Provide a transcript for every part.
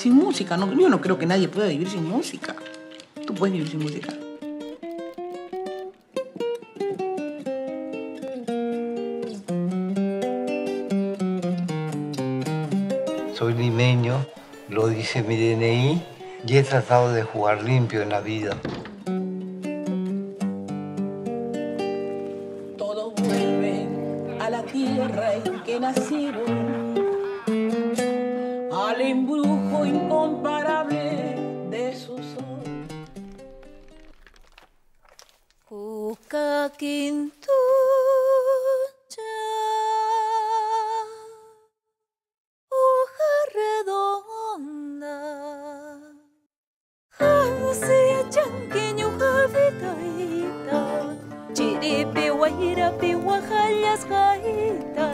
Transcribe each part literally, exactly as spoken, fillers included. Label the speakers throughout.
Speaker 1: sin música. No, yo no creo que nadie pueda vivir sin música. Tú puedes vivir sin música.
Speaker 2: Soy limeño, lo dice mi D N I, y he tratado de jugar limpio en la vida.
Speaker 1: Todos vuelven a la tierra en que nacieron, al embrujo incomparable de su sol.
Speaker 3: Cuca Quintucha, hoja redonda, jausia chanqueño javitaita, chiripi guairapi guajallas gaita.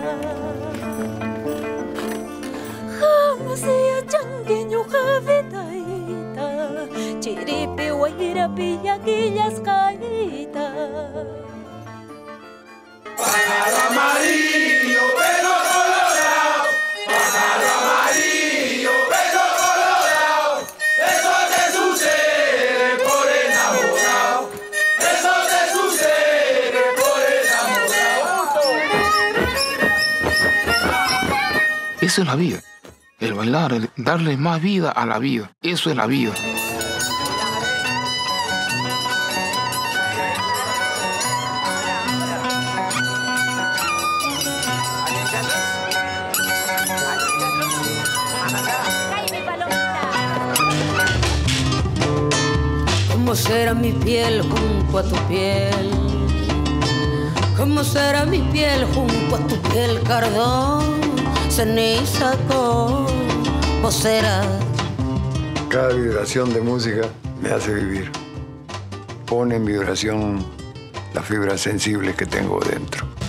Speaker 3: Jausia chanqueño javitaita, chiripi guairapi yaquillas gaita.
Speaker 4: Pájaro amarillo, pelo colorado, pájaro amarillo, pelo colorado, eso te sucede por enamorado, eso te sucede por enamorado.
Speaker 5: Eso es la vida, el bailar, el darle más vida a la vida, eso es la vida.
Speaker 3: ¿Cómo será mi piel junto a tu piel? ¿Cómo será mi piel junto a tu piel, cardón? Ceniza, ¿cómo será?
Speaker 6: Cada vibración de música me hace vivir. Pone en vibración las fibras sensibles que tengo dentro.